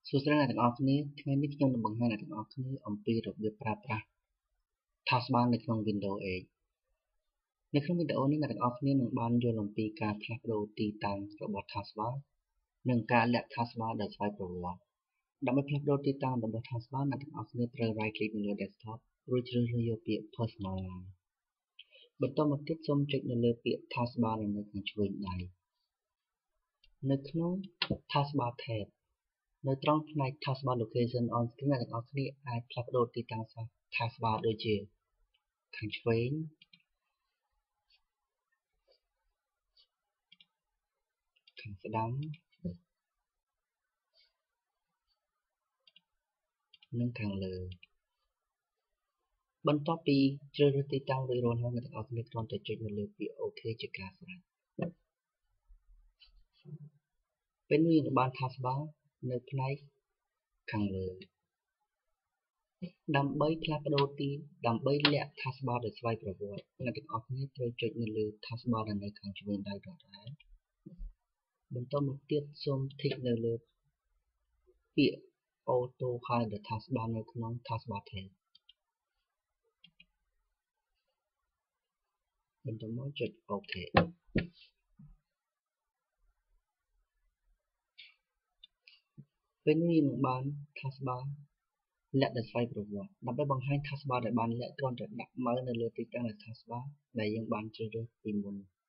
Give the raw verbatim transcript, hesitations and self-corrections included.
សួស្តីអ្នកទាំងអស់គ្នាថ្ងៃនេះខ្ញុំនឹងបង្ហាញអ្នកទាំងអស់គ្នាអំពីរបៀបប្រើប្រាស់ Taskbar នៅក្នុង Windows អេត នៅក្នុងវីដេអូនេះអ្នកទាំងអស់គ្នានឹងបានយល់អំពីការផ្លាស់ប្ដូរទីតាំងរបស់ Taskbar និងការលាក់ Taskbar ដោយស្វ័យប្រវត្តិដើម្បីផ្លាស់ប្ដូរទីតាំងរបស់ Taskbar អ្នកទាំងអស់គ្នាត្រូវ right click នៅលើ desktop រួចជ្រើសរើសយកពាក្យ personalize បន្តមកទៀតសូមចុចនៅលើពាក្យ Taskbar នៅខាងឆ្វេងដៃនៅក្នុង Taskbar tab នៅត្រង់ផ្នែក Taskbar location on screen អ្នកទាំងអស់គ្នាអាចផ្លាស់ប្ដូរទីតាំង Taskbar ដូចជាខាងឆ្វេងខាងស្ដាំនិងខាងលើបន្ទាប់ពីជ្រើសរើសទីតាំងរួចរាល់ហើយអ្នកទាំងអស់គ្នាគ្រាន់តែចុចនៅលើពាក្យ OK ជាការស្រេចពេលនេះយើងបាន Taskbar នៅផ្នែកខាងលើដើម្បីផ្លាស់ប្ដូរទីដើម្បីលាក់ Taskbar ដោយស្វ័យប្រវត្តិអ្នកទាំងអស់គ្នាត្រូវចុចនៅលើ Taskbar នៅខាងឆ្វេងដៃដដែលបន្តមកទៀតសូម tick នៅលើពាក្យ Auto Hide the Taskbar នៅក្នុង Taskbar tab បន្តមកចុច OK ពេលនេះយើងបាន Taskbar លាក់ដោយស្វ័យប្រវត្តិដើម្បីបង្ហាញ Taskbar ដែលបានលាក់គ្រាន់តែដាក់មើលនៅលើទីតាំងនៃ Taskbar ដែលយើងបានជ្រើសរើសពីមុន